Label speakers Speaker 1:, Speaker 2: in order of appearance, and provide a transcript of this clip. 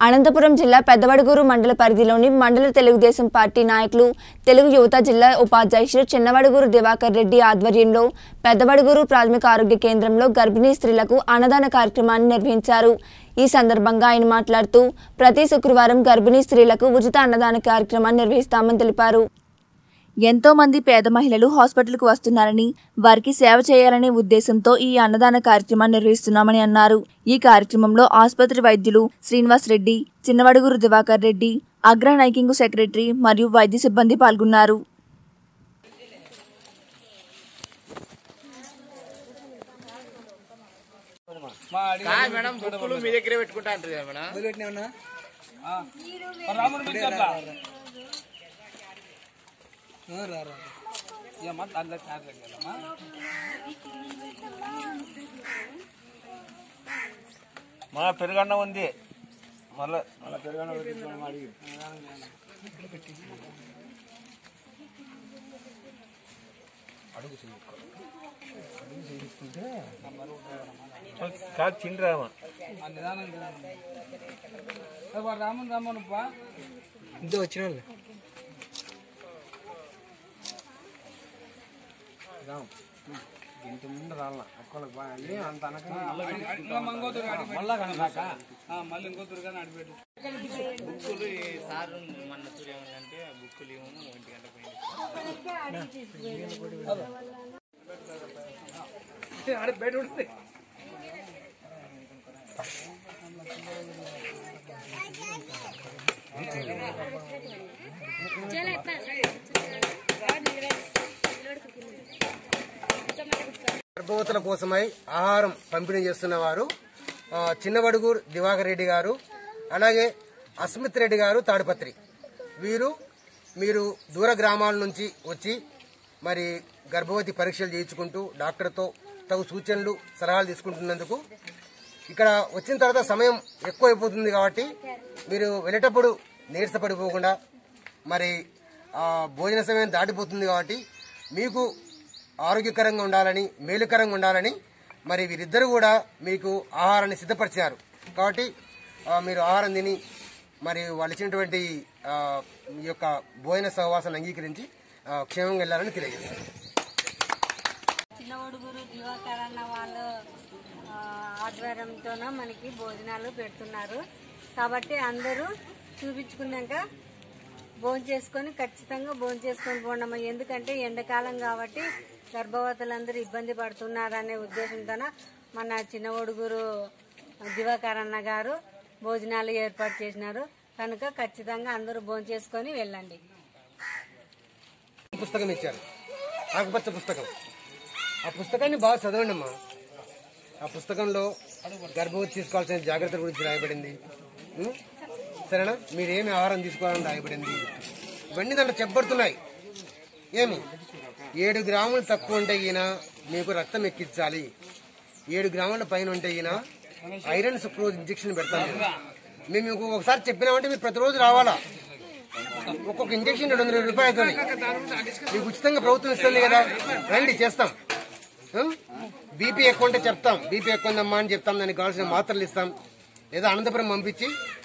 Speaker 1: అనంతపురం జిల్లా పెద్దవడుగూరు మండల పరిధిలోని మండల తెలుగుదేశం పార్టీ నాయకులు తెలుగు యువత జిల్లా ఉపాధ్యక్షుడు చిన్నవడుగూరు దివాకర్ రెడ్డి ఆధ్వర్యంలో పెద్దవడుగూరు ప్రాథమిక ఆరోగ్య కేంద్రంలో గర్భిణీ స్త్రీలకు అన్నదాన కార్యక్రమాన్ని నిర్వహించారు। ఈ సందర్భంగా ఆయన మాట్లాడుతూ ప్రతి శుక్రవారం గర్భిణీ స్త్రీలకు ఉచిత అన్నదాన కార్యక్రమాన్ని నిర్వహిస్తామని తెలిపారు। ఎంతో మంది పేద మహిళలు హాస్పిటల్‌కు వస్తున్నారని వారికి సేవ చేయాలనే ఉద్దేశంతో ఈ అన్నదాన కార్యక్రమాన్ని నిర్వహిస్తున్నామని అన్నారు। ఈ కార్యక్రమంలో ఆసుపత్రి వైద్యులు శ్రీనివాస్ రెడ్డి, చిన్నవడుగూరు దివాకర్ రెడ్డి, అగ్ర నైకింగ్ సెక్రటరీ మరియు వైద్య సిబ్బంది పాల్గొన్నారు।
Speaker 2: మేడం బుక్కులు మీ దగ్గరే పెట్టుకుంటా అంటారు కదా
Speaker 3: మన పెరుగన్న ఉంది మళ్ళా పెరుగన్న అడుగు చేయించుకుంటే కాదు చిండ్రామా
Speaker 2: రామన్ రామన్
Speaker 3: ఇంత వచ్చిన ఇంత ముందు రాళ్ళ అక్కలకు బాగా అంత
Speaker 2: మళ్ళీ ఇంకోతురు కానీ అడిపెట్టు బుక్కులు సార్ మన అంటే బుక్కులు ఏమో 1 గంట బయట ఉంటుంది
Speaker 4: గర్భవతుల కోసమై ఆహారం పంపిణీ చేస్తున్న వారు చిన్నవడుగూరు దివాకర్ రెడ్డి గారు, అలాగే అస్మిత్ రెడ్డి గారు తాడిపత్రి. మీరు దూర గ్రామాల నుంచి వచ్చి మరి గర్భవతి పరీక్షలు చేయించుకుంటూ డాక్టర్తో తగు సూచనలు సలహాలు తీసుకుంటున్నందుకు ఇక్కడ వచ్చిన తర్వాత సమయం ఎక్కువైపోతుంది కాబట్టి మీరు వెళ్ళేటప్పుడు నీరసపడిపోకుండా మరి భోజన సమయం దాటిపోతుంది కాబట్టి మీకు ఆరోగ్యకరంగా ఉండాలని, మేలుకరంగా ఉండాలని మరి వీరిద్దరు కూడా మీకు ఆహారాన్ని సిద్ధపరిచారు కాబట్టి మీరు ఆహారం తిని మరి వాళ్ళు ఇచ్చినటువంటి ఈ యొక్క భోజన సహవాసాన్ని అంగీకరించి క్షేమంగా వెళ్ళాలని తెలియజేస్తారు।
Speaker 5: చిన్నవడుగూరు దివాకర్ అన్న వాళ్ళు ఆధ్వర్యంతోన మనకి భోజనాలు పెడుతున్నారు కాబట్టి అందరూ చూపించుకున్నాక ఖచ్చితంగా భోంచేసుకొని పోండమ్మా। ఎందుకంటే ఎండాకాలం కాబట్టి గర్భవతులందరూ ఇబ్బంది పడుతున్నారనే ఉద్దేశంతోన మన చిన్నవడుగూరు దివాకర్ అన్న గారు భోజనాలు ఏర్పాటు చేసినారు కనుక ఖచ్చితంగా అందరూ భోంచేసుకొని వెళ్ళండి।
Speaker 4: పుస్తకం ఇచ్చారు, ఆకుపచ్చ పుస్తకం, ఆ పుస్తకాన్ని బాగా చదవండి అమ్మా। ఆ పుస్తకంలో గర్భవతి తీసుకోవాల్సిన జాగ్రత్తల గురించి రాయబడింది, సరేనా? మీరేమి ఆహారం తీసుకోవాలని రాయబడింది, ఇవన్నీ దాంట్లో చెప్పబడుతున్నాయి। ఏమి 7 గ్రాములు తక్కువ ఉంటే ఈయన మీకు రక్తం ఎక్కించాలి, 7 గ్రాముల పైన ఉంటే ఈయన ఐరన్ సుక్రోజ్ ఇంజక్షన్ పెడతాను। మేము మీకు ఒకసారి చెప్పినామంటే మీరు ప్రతిరోజు రావాలా। ఒక్కొక్క ఇంజక్షన్ 200 రూపాయలతో మీకు ఉచితంగా ప్రభుత్వం ఇస్తుంది కదా, రండి చేస్తాం। బీపీ ఎక్కువ ఉంటే చెప్తాం, బీపీ ఎక్కువ ఉందమ్మా అని చెప్తాం, దానికి కావాల్సిన మాత్రలు ఇస్తాం, లేదా అనంతపురం పంపించి